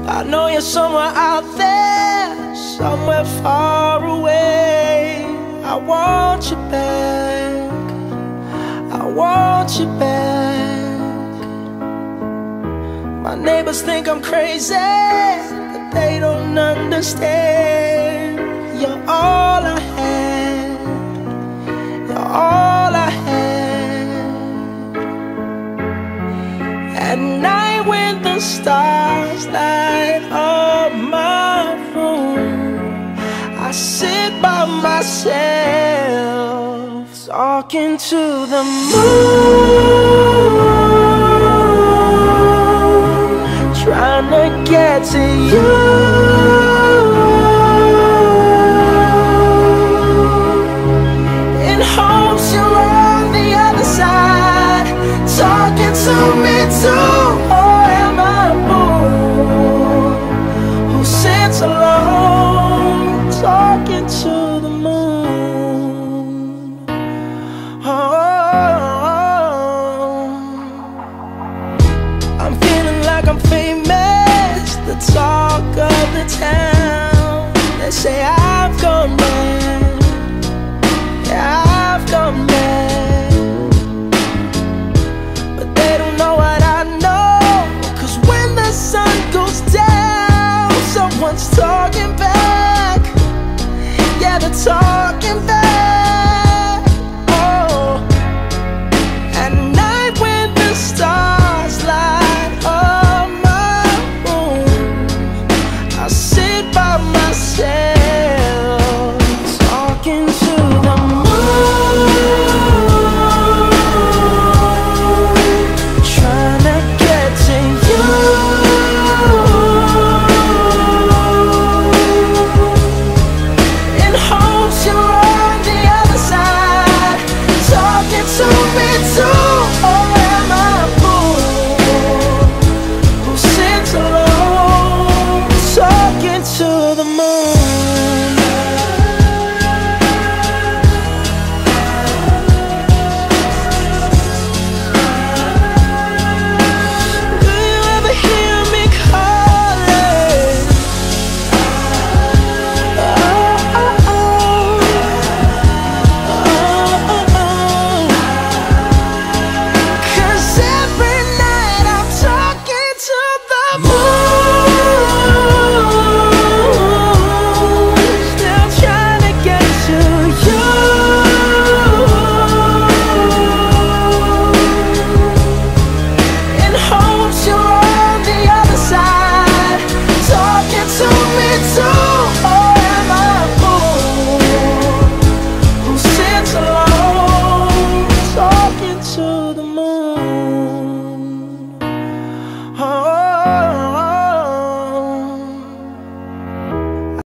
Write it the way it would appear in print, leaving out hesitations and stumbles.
I know you're somewhere out there, somewhere far away. I want you back, I want you back. My neighbors think I'm crazy, but they don't understand. You're all I had, you're all I had. At night when the stars light up my room, I sit by myself, talking to the moon, trying to get to you. In hopes you're on the other side, talking to me too. Or am I a fool who sits alone, talking to the moon? I'm feeling like I'm famous, the talk of the town. They say I've gone mad, yeah, I've gone mad. But they don't know what I know, 'cause when the sun goes down, someone's talking back. Yeah, they're talking back. Oh, at night when the stars light up my room, I sit by myself, talking to the moon, trying to get to you. In hopes you're on the other side, talking to me too. Or am I a fool who sits alone, talking to the moon? Do you ever hear me calling? Oh, oh, oh. Oh, oh, oh. 'Cause every night I'm talking to the moon, still trying to get to you. In hopes you're on the other side, talking to me too.